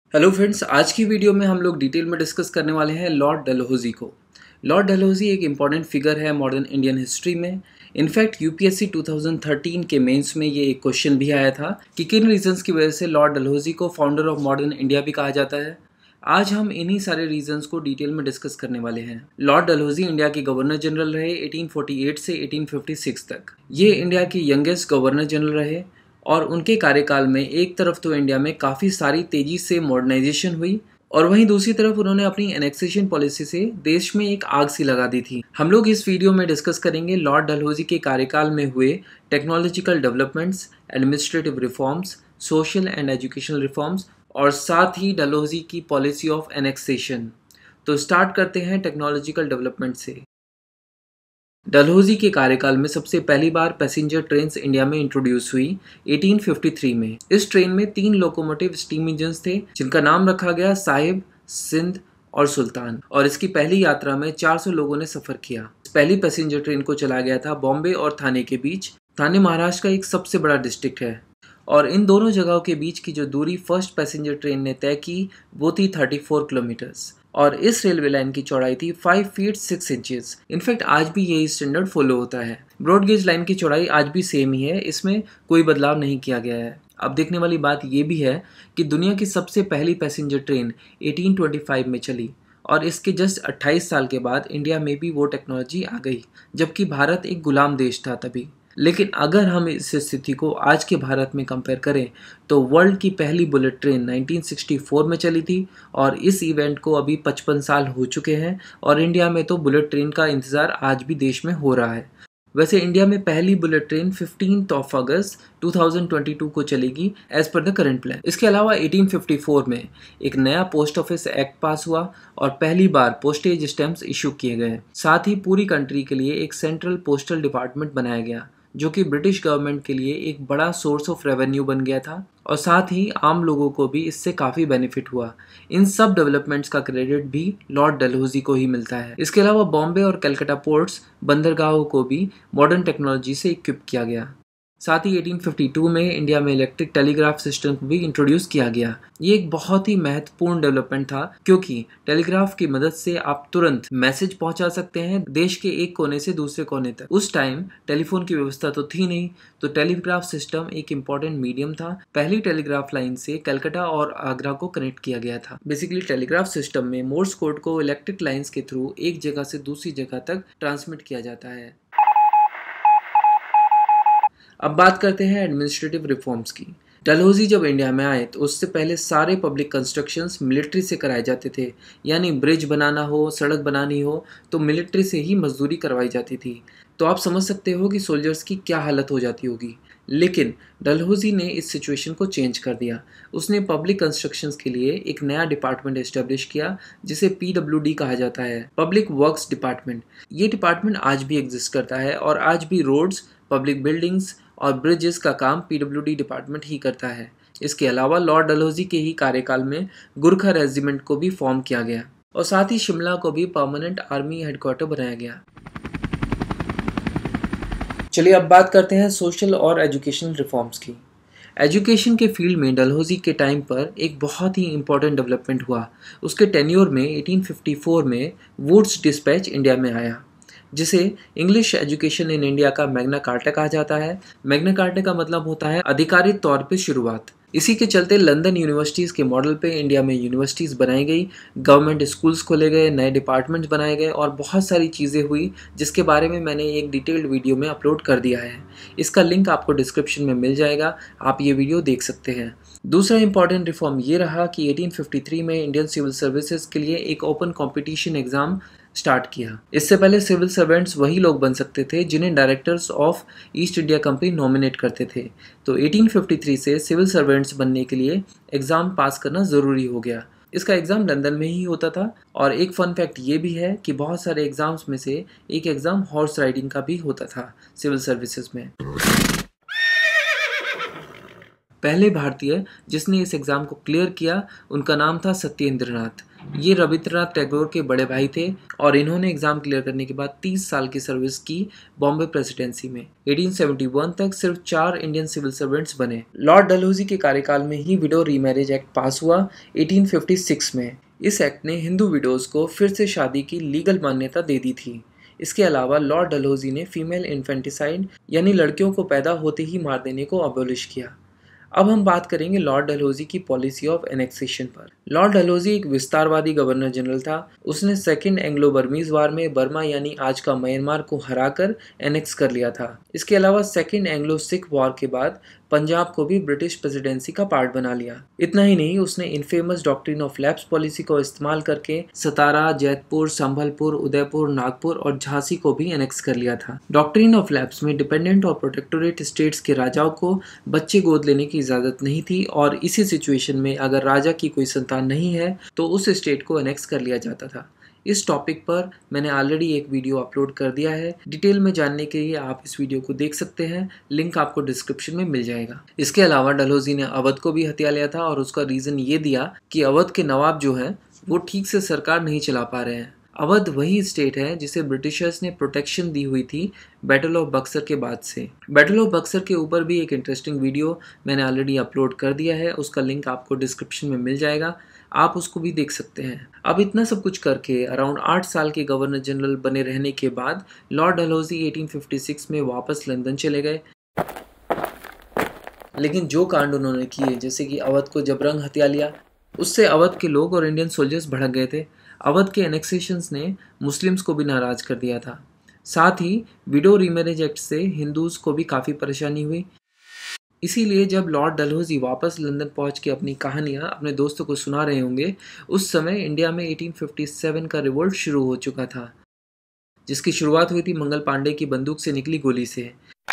Hello friends, आज की video में हम लोग डिटेल में डिस्कस करने वाले हैं लॉर्ड डलहौजी को। लॉर्ड डलहौजी एक इम्पॉर्टेंट फिगर है मॉडर्न इंडियन हिस्ट्री में। इनफैक्ट यूपीएससी 2013 के मेंस में ये एक क्वेश्चन भी आया था कि किन रीजंस की वजह से लॉर्ड डलहौजी को फाउंडर ऑफ मॉडर्न इंडिया भी कहा जाता है। आज हम इन्हीं सारे रीजंस को डिटेल में डिस्कस करने वाले हैं। लॉर्ड डलहौजी इंडिया के गवर्नर जनरल रहे 1848 से 1856 तक। ये इंडिया के यंगेस्ट गवर्नर जनरल रहे और उनके कार्यकाल में एक तरफ तो इंडिया में काफ़ी सारी तेज़ी से मॉडर्नाइजेशन हुई और वहीं दूसरी तरफ उन्होंने अपनी एनेक्सेशन पॉलिसी से देश में एक आग सी लगा दी थी। हम लोग इस वीडियो में डिस्कस करेंगे लॉर्ड डलहौजी के कार्यकाल में हुए technological developments, administrative reforms, social and educational reforms और साथ ही डलहौजी की पॉलिसी ऑफ एनेक्सेशन। तो स्टार्ट करते हैं टेक्नोलॉजिकल डेवलपमेंट से। डलहौजी के कार्यकाल में सबसे पहली बार पैसेंजर ट्रेन्स इंडिया में इंट्रोड्यूस हुई 1853 में। इस ट्रेन में 3 लोकोमोटिव स्टीम इंजन्स थे जिनका नाम रखा गया साहिब, सिंध और सुल्तान, और इसकी पहली यात्रा में 400 लोगों ने सफर किया। पहली पैसेंजर ट्रेन को चला गया था बॉम्बे और थाने के बीच। थाने महाराष्ट्र का एक सबसे बड़ा डिस्ट्रिक्ट है और इन दोनों जगहों के बीच की जो दूरी फर्स्ट पैसेंजर ट्रेन ने तय की वो थी 34 किलोमीटर्स और इस रेलवे लाइन की चौड़ाई थी 5 फीट 6 इंचेस। इनफैक्ट आज भी यही स्टैंडर्ड फॉलो होता है। ब्रॉड गेज लाइन की चौड़ाई आज भी सेम ही है, इसमें कोई बदलाव नहीं किया गया है। अब देखने वाली बात यह भी है कि दुनिया की सबसे पहली पैसेंजर ट्रेन 1825 में चली और इसके जस्ट 28 साल के बाद इंडिया में भी वो टेक्नोलॉजी आ गई, जबकि भारत एक गुलाम देश था तभी। लेकिन अगर हम इस स्थिति को आज के भारत में कंपेयर करें तो वर्ल्ड की पहली बुलेट ट्रेन 1964 में चली थी और इस इवेंट को अभी 55 साल हो चुके हैं और इंडिया में तो बुलेट ट्रेन का इंतज़ार आज भी देश में हो रहा है। वैसे इंडिया में पहली बुलेट ट्रेन 15 अगस्त 2022 को चलेगी as per the current plan. इसके अलावा 1854 में एक नया पोस्ट ऑफिस एक्ट पास हुआ और पहली बार पोस्टेज स्टैम्प्स इशू किए गए। साथ ही पूरी कंट्री के लिए एक सेंट्रल पोस्टल डिपार्टमेंट बनाया गया जो कि ब्रिटिश गवर्नमेंट के लिए एक बड़ा सोर्स ऑफ रेवेन्यू बन गया था और साथ ही आम लोगों को भी इससे काफ़ी बेनिफिट हुआ। इन सब डेवलपमेंट्स का क्रेडिट भी लॉर्ड डलहौजी को ही मिलता है। इसके अलावा बॉम्बे और कलकत्ता पोर्ट्स, बंदरगाहों को भी मॉडर्न टेक्नोलॉजी से इक्विप किया गया। साथ ही 1852 में इंडिया में इलेक्ट्रिक टेलीग्राफ सिस्टम भी इंट्रोड्यूस किया गया। ये एक बहुत ही महत्वपूर्ण डेवलपमेंट था क्योंकि टेलीग्राफ की मदद से आप तुरंत मैसेज पहुंचा सकते हैं देश के एक कोने से दूसरे कोने तक। उस टाइम टेलीफोन की व्यवस्था तो थी नहीं, तो टेलीग्राफ सिस्टम एक इम्पॉर्टेंट मीडियम था। पहली टेलीग्राफ लाइन से कलकत्ता और आगरा को कनेक्ट किया गया था। बेसिकली टेलीग्राफ सिस्टम में मोर्स कोड को इलेक्ट्रिक लाइन्स के थ्रू एक जगह से दूसरी जगह तक ट्रांसमिट किया जाता है। अब बात करते हैं एडमिनिस्ट्रेटिव रिफॉर्म्स की। डलहौजी जब इंडिया में आए तो उससे पहले सारे पब्लिक कंस्ट्रक्शंस मिलिट्री से कराए जाते थे, यानी ब्रिज बनाना हो, सड़क बनानी हो तो मिलिट्री से ही मजदूरी करवाई जाती थी। तो आप समझ सकते हो कि सोल्जर्स की क्या हालत हो जाती होगी। लेकिन डलहौजी ने इस सिचुएशन को चेंज कर दिया। उसने पब्लिक कंस्ट्रक्शंस के लिए एक नया डिपार्टमेंट एस्टेब्लिश किया जिसे PWD कहा जाता है, पब्लिक वर्क्स डिपार्टमेंट। ये डिपार्टमेंट आज भी एग्जिस्ट करता है और आज भी रोड्स, पब्लिक बिल्डिंग्स और ब्रिजेस का काम PWD डिपार्टमेंट ही करता है। इसके अलावा लॉर्ड डलहौजी के ही कार्यकाल में गुरखा रेजिमेंट को भी फॉर्म किया गया और साथ ही शिमला को भी परमानेंट आर्मी हेडक्वार्टर बनाया गया। चलिए अब बात करते हैं सोशल और एजुकेशनल रिफॉर्म्स की। एजुकेशन के फील्ड में डलहौजी के टाइम पर एक बहुत ही इंपॉर्टेंट डेवलपमेंट हुआ। उसके टेन्योर में 1854 में वुड्स डिस्पैच इंडिया में आया जिसे इंग्लिश एजुकेशन इन इंडिया का मैग्ना कार्टा कहा जाता है। मैग्ना कार्टा का मतलब होता है आधिकारिक तौर पे शुरुआत। इसी के चलते लंदन यूनिवर्सिटीज़ के मॉडल पे इंडिया में यूनिवर्सिटीज़ बनाई गई, गवर्नमेंट स्कूल्स खोले गए, नए डिपार्टमेंट्स बनाए गए और बहुत सारी चीज़ें हुई जिसके बारे में मैंने एक डिटेल्ड वीडियो में अपलोड कर दिया है। इसका लिंक आपको डिस्क्रिप्शन में मिल जाएगा, आप ये वीडियो देख सकते हैं। दूसरा इंपॉर्टेंट रिफॉर्म ये रहा कि 1853 में इंडियन सिविल सर्विसेज के लिए एक ओपन कॉम्पिटिशन एग्ज़ाम स्टार्ट किया। इससे पहले सिविल सर्वेंट्स वही लोग बन सकते थे जिन्हें directors of East India Company nominate करते थे। तो 1853 से सिविल सर्वेंट्स बनने के लिए एग्ज़ाम पास करना ज़रूरी हो गया। इसका एग्ज़ाम लंदन में ही होता था और एक फ़न फैक्ट ये भी है कि बहुत सारे एग्ज़ाम्स में से एक एग्ज़ाम हॉर्स राइडिंग का भी होता था सिविल सर्विसेज में। पहले भारतीय जिसने इस एग्ज़ाम को क्लियर किया उनका नाम था सत्येंद्र नाथ। ये रविंद्रनाथ टैगोर के बड़े भाई थे और इन्होंने एग्जाम क्लियर करने के बाद 30 साल की सर्विस की बॉम्बे प्रेसिडेंसी में। 1871 तक सिर्फ 4 इंडियन सिविल सर्वेंट्स बने। लॉर्ड डलहौजी के कार्यकाल में ही विडो रीमैरिज एक्ट पास हुआ 1856 में। इस एक्ट ने हिंदू विडोज को फिर से शादी की लीगल मान्यता दे दी थी। इसके अलावा लॉर्ड डलहौजी ने फीमेल इन्फेंटिसाइड यानी लड़कियों को पैदा होते ही मार देने को अबॉलिश किया। अब हम बात करेंगे लॉर्ड डलहौजी की पॉलिसी ऑफ एनेक्सेशन पर। लॉर्ड डलहौजी एक विस्तारवादी गवर्नर जनरल था। उसने सेकेंड एंग्लो बर्मीज वार में बर्मा यानी आज का म्यांमार को हराकर एनेक्स कर लिया था। इसके अलावा सेकेंड एंग्लो सिख वॉर के बाद पंजाब को भी ब्रिटिश प्रेसिडेंसी का पार्ट बना लिया। इतना ही नहीं, उसने infamous doctrine of lapse policy को इस्तेमाल करके सतारा, जैतपुर, संभलपुर, उदयपुर, नागपुर और झांसी को भी एनेक्स कर लिया था। डॉक्ट्रिन ऑफ लैप्स में डिपेंडेंट और प्रोटेक्टोरेट स्टेट्स के राजाओं को बच्चे गोद लेने की इजाजत नहीं थी और इसी सिचुएशन में अगर राजा की कोई संतान नहीं है तो उस स्टेट को एनेक्स कर लिया जाता था। इस टॉपिक पर मैंने ऑलरेडी एक वीडियो अपलोड कर दिया है। डिटेल में जानने के लिए आप इस वीडियो को देख सकते हैं, लिंक आपको डिस्क्रिप्शन में मिल जाएगा। इसके अलावा डलहौजी ने अवध को भी हथिया लिया था और उसका रीज़न ये दिया कि अवध के नवाब जो हैं वो ठीक से सरकार नहीं चला पा रहे हैं। अवध वही स्टेट है जिसे ब्रिटिशर्स ने प्रोटेक्शन दी हुई थी बैटल ऑफ बक्सर के बाद से। बैटल ऑफ बक्सर के ऊपर भी एक इंटरेस्टिंग वीडियो मैंने ऑलरेडी अपलोड कर दिया है, उसका लिंक आपको डिस्क्रिप्शन में मिल जाएगा, आप उसको भी देख सकते हैं। अब इतना सब कुछ करके अराउंड 8 साल के गवर्नर जनरल बने रहने के बाद लॉर्ड डलहौजी 1856 में वापस लंदन चले गए। लेकिन जो कांड उन्होंने किए, जैसे कि अवध को जबरंग हत्या लिया, उससे अवध के लोग और इंडियन सोल्जर्स भड़क गए थे। अवध के एनेक्सेशंस ने मुस्लिम्स को भी नाराज कर दिया था। साथ ही विडो रीमैरिज एक्ट से हिंदूज को भी काफ़ी परेशानी हुई। इसीलिए जब लॉर्ड डलहौजी वापस लंदन पहुंच के अपनी कहानियां अपने दोस्तों को सुना रहे होंगे, उस समय इंडिया में 1857 का रिवोल्ट शुरू हो चुका था, जिसकी शुरुआत हुई थी मंगल पांडे की बंदूक से निकली गोली से।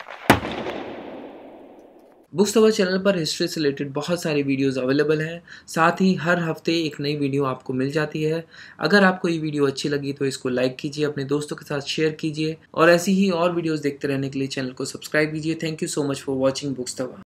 बुक्स तवा चैनल पर हिस्ट्री से रिलेटेड बहुत सारी वीडियोस अवेलेबल हैं। साथ ही हर हफ्ते एक नई वीडियो आपको मिल जाती है। अगर आपको ये वीडियो अच्छी लगी तो इसको लाइक कीजिए, अपने दोस्तों के साथ शेयर कीजिए और ऐसी ही और वीडियोस देखते रहने के लिए चैनल को सब्सक्राइब कीजिए। Thank you so much for watching Books Tawa.